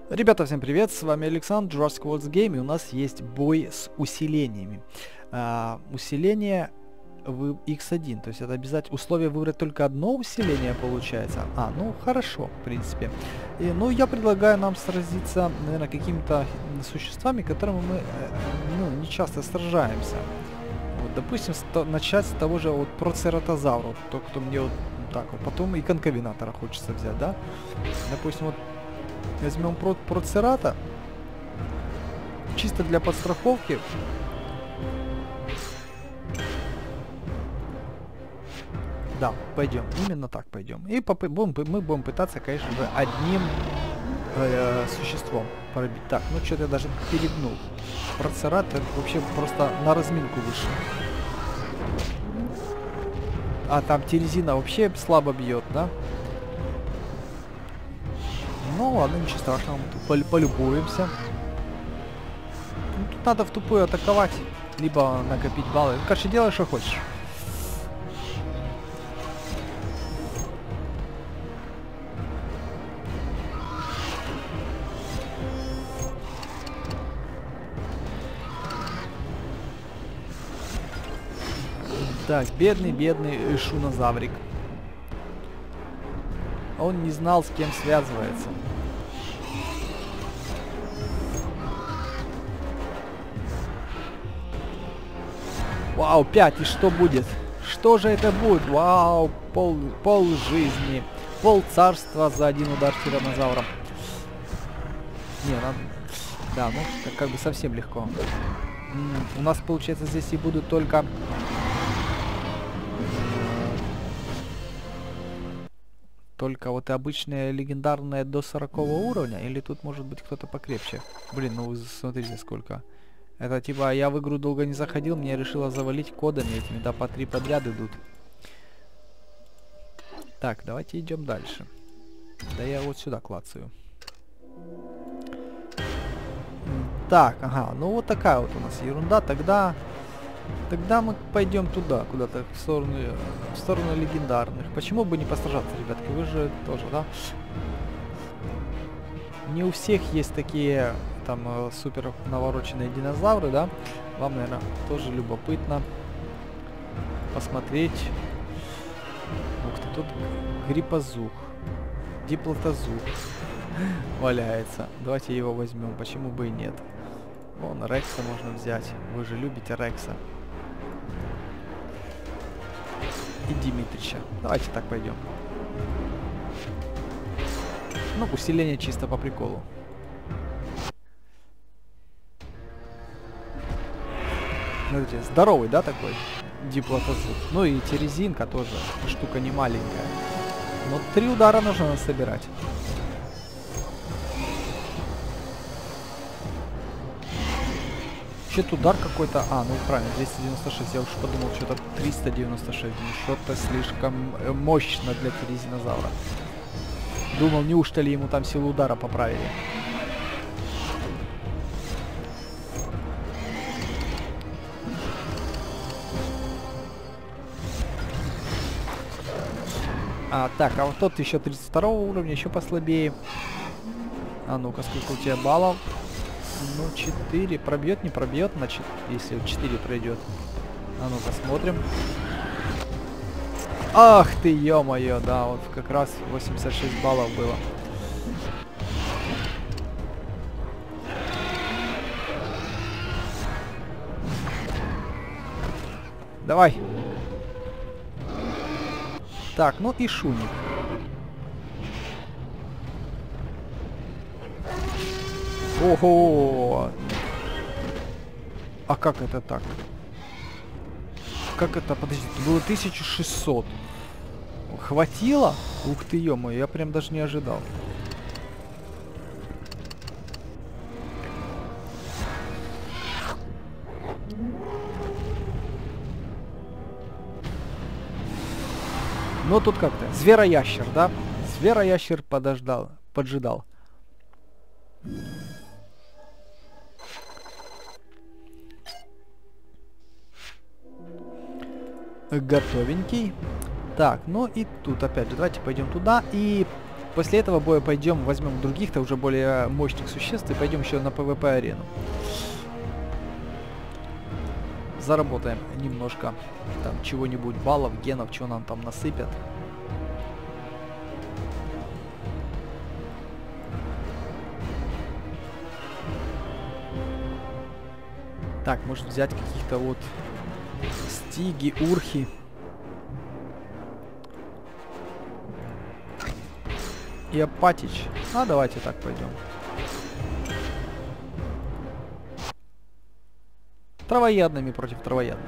Ребята, всем привет, с вами Александр, Jurassic World Game, и у нас есть бой с усилениями. Усиление в X1, то есть это обязательно условие выбрать только одно усиление получается. Ну хорошо, в принципе. Ну я предлагаю нам сразиться, наверное, какими-то существами, которыми мы не часто сражаемся. Вот, допустим, начать с того же вот процератозавра, вот, то, кто мне вот так вот, потом и конковинатора хочется взять, да? Допустим, вот возьмем процерата, чисто для подстраховки. Да, пойдем, именно так пойдем. И мы будем пытаться, конечно же, одним существом пробить. Так, ну что-то я даже перегнул. Процерат вообще просто на разминку вышел. А там Терезина вообще слабо бьет, да? Ну ладно, ничего страшного, мы полюбуемся. Ну, тут надо в тупую атаковать, либо накопить баллы. Ну, короче, делай, что хочешь. Так, бедный шунозаврик. Он не знал, с кем связывается. Вау, 5, и что будет? Что же это будет? Вау, пол жизни. Пол царства за один удар тираннозавром. Не, надо... Да, ну, как бы совсем легко. У нас, получается, здесь и будут только... Только вот обычные легендарные до 40 уровня? Или тут может быть кто-то покрепче? Блин, ну вы смотрите сколько. Это типа я в игру долго не заходил, мне решило завалить кодами этими, да, по 3 подряд идут. Так, давайте идем дальше. Да я вот сюда клацаю. Так, ага, ну вот такая вот у нас ерунда. Тогда мы пойдем туда, куда-то в сторону легендарных. Почему бы не постражаться, ребятки? Вы же тоже, да? Не у всех есть такие там супер навороченные динозавры, да? Вам, наверное, тоже любопытно посмотреть. Ух ты, тут гриппозух, диплотозух валяется. Давайте его возьмем, почему бы и нет. Вон, Рекса можно взять. Вы же любите Рекса. И Димитрича. Давайте так пойдем. Ну, усиление чисто по приколу. Смотрите, здоровый, да, такой? Диплотозух. Ну и Терезинка тоже. Штука не маленькая. Но 3 удара нужно собирать. Что-то удар какой-то... ну правильно, 296. Я уж подумал, что-то 396. Что-то слишком мощно для Терезинозавра. Думал, неужто ли ему там силу удара поправили. Так, а вот тот еще 32 уровня, еще послабее. А ну-ка, сколько у тебя баллов? Ну, 4. Пробьет, не пробьет, значит, если 4 пройдет. А ну-ка, смотрим. Ах ты, ё-моё, да, вот как раз 86 баллов было. Давай. Так, ну и Шуник. Ого! А как это так? Как это? Подожди, это было 1600. Хватило? Ух ты, ё-моё, я прям даже не ожидал. Но тут как-то звероящер, да? Звероящер поджидал. Готовенький. Так, ну и тут опять же, давайте пойдем туда. И После этого боя пойдем, возьмем других-то уже более мощных существ и пойдем еще на PvP-арену. Заработаем немножко там чего-нибудь, баллов, генов, что нам там насыпят. Так, может взять каких-то вот стиги, урхи. И Апатич. А давайте так пойдем. Травоядными против травоядных.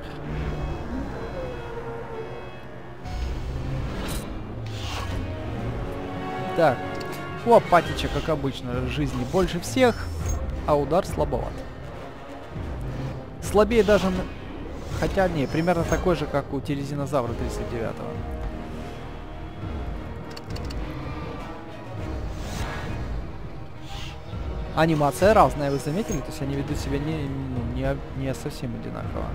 Так, у Апатича, как обычно, жизни больше всех, а удар слабоват. Слабее даже... Хотя, не, примерно такой же, как у Тирезинозавра 39-го. Анимация разная, вы заметили? То есть они ведут себя не совсем одинаково.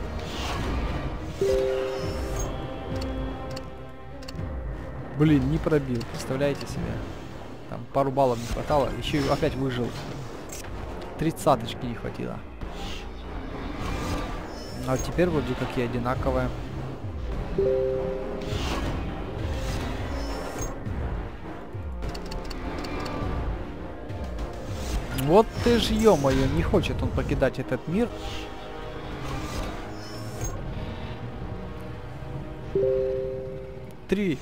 Блин, не пробил, представляете себе? Там пару баллов не хватало, еще и опять выжил. 30-очки не хватило. А вот теперь вроде как и одинаковые. Вот ты ж, ё-моё, не хочет он покидать этот мир. Три.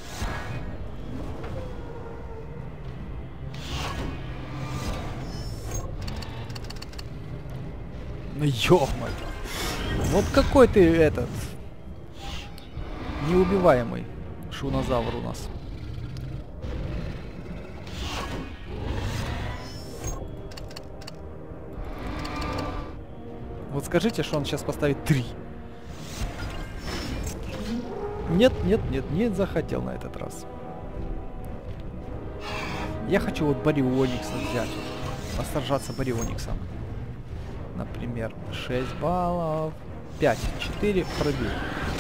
Ну ё-моё. Вот какой ты этот... неубиваемый шунозавр у нас. Вот скажите, что он сейчас поставит 3. Нет, нет, нет, не захотел на этот раз. Я хочу вот Барионикса взять. Посражаться Бариониксом. Например, 6 баллов. 5, 4 пробил.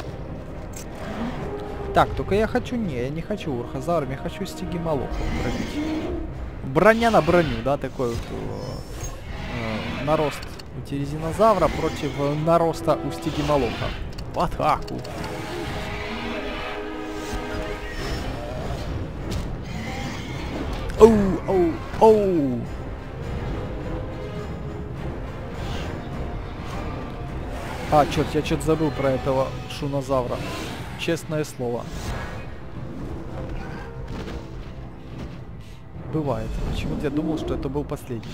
Так, только я хочу... Не, я не хочу Урхозавром, я хочу Стигимолохом пробить. Броня на броню, да, такой вот нарост у Тирезинозавра против нароста у Стигимолоха. В атаку. Оу, оу, оу. А, черт, я что-то забыл про этого шунозавра. Честное слово. Бывает. Почему-то я думал, что это был последний.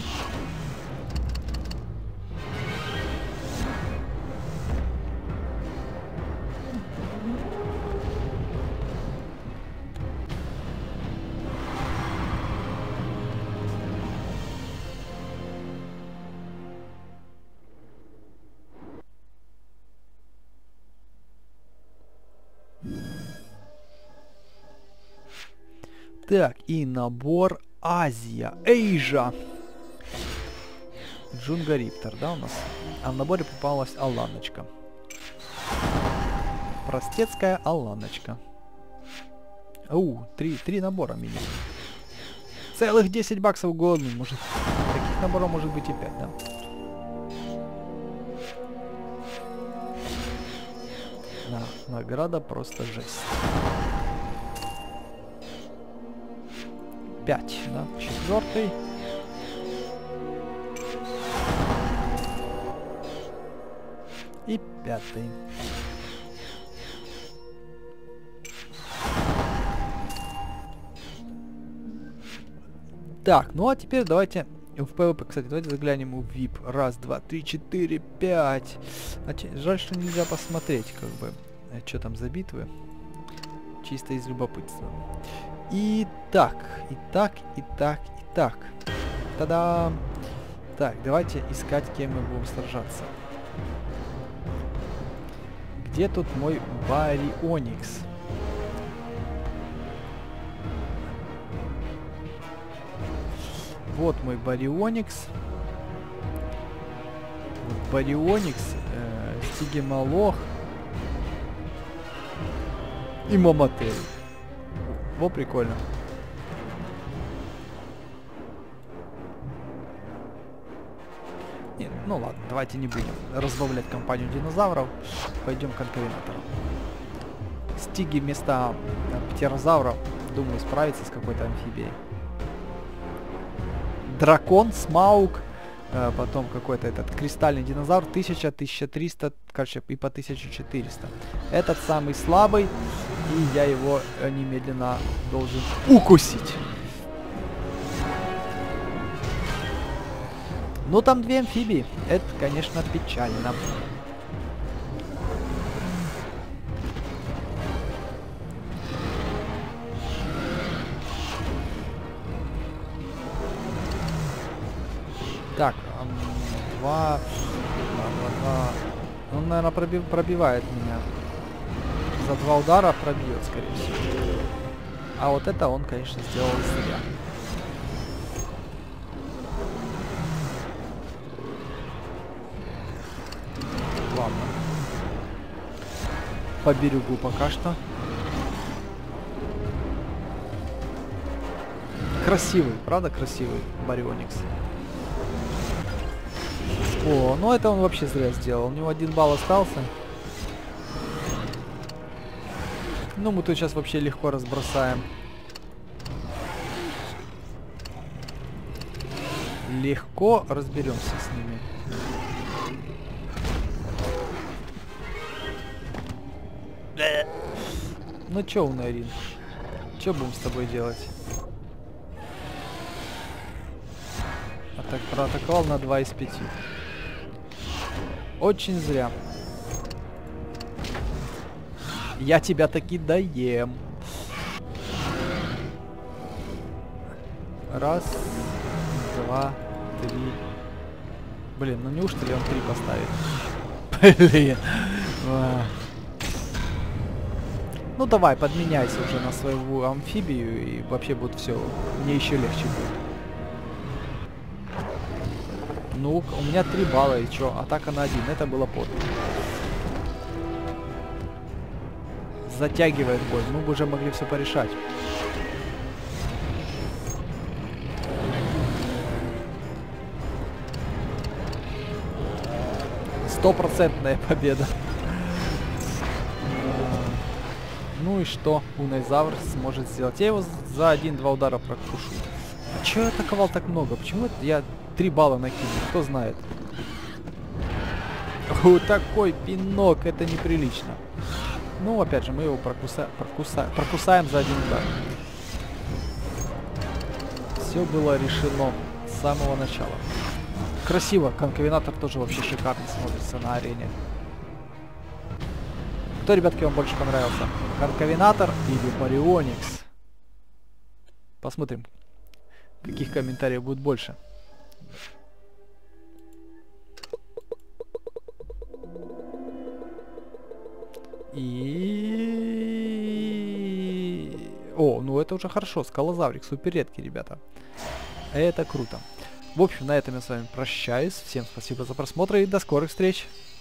Так, и набор Азия. Эйжа. Джунгариптор, да, у нас? А в наборе попалась Аланочка. Простецкая Аланочка. Три набора минимум. Целых 10 баксов голодный. Может, таких наборов может быть и 5, да? Награда просто жесть. 5, да? 4. И 5. Так, ну а теперь давайте в PvP, кстати, давайте заглянем в VIP. 1, 2, 3, 4, 5. Жаль, что нельзя посмотреть, как бы, что там за битвы. Чисто из любопытства. Итак. Та-дам! Так, давайте искать, кем мы будем сражаться. Где тут мой Барионикс? Вот мой Барионикс. Вот Барионикс, Стигимолох и Момотель. Во, прикольно. Не, ну ладно, давайте не будем разбавлять компанию динозавров. Пойдем к конкавинатору. Стиги вместо птерозавров, думаю, справится с какой-то амфибией. Дракон, Смаук, потом какой-то этот кристальный динозавр, 1000, 1300, короче, и по 1400. Этот самый слабый, и я его немедленно должен укусить. Ну там 2 амфибии, это, конечно, печально. Так, 2. Он, наверное, пробивает меня. За 2 удара пробьет, скорее всего. А вот это он, конечно, сделал зря. Ладно. Поберегу пока что. Красивый, правда красивый Барионикс? О, ну это он вообще зря сделал. У него 1 балл остался. Ну мы тут сейчас вообще легко разбросаем. Легко разберемся с ними. Ну чё, Унарин? Чё будем с тобой делать? Проатаковал на 2 из 5. Очень зря. Я тебя таки доем. Раз, 2, 3. Блин, ну неужто ли он 3 поставит? Блин. Ну давай, подменяйся уже на свою амфибию, и вообще будет все. Мне еще легче будет. Ну, у меня 3 балла, и чё? Атака на 1. Это было подло. Затягивает бой. Мы бы уже могли все порешать. Стопроцентная победа. Ну и что Унайзавр сможет сделать? Я его за 1-2 удара прокушу. А чё я атаковал так много? Почему это я 3 балла накинул? Кто знает? Вот такой пинок, это неприлично. Ну, опять же, мы его прокусаем за 1 удар. Все было решено с самого начала. Красиво. Конкавинатор тоже вообще шикарно смотрится на арене. Кто, ребятки, вам больше понравился? Конкавинатор или Барионикс? Посмотрим, каких комментариев будет больше. И... О, ну это уже хорошо. Скалозаврик, супер редкий, ребята. Это круто. В общем, на этом я с вами прощаюсь. Всем спасибо за просмотр и до скорых встреч.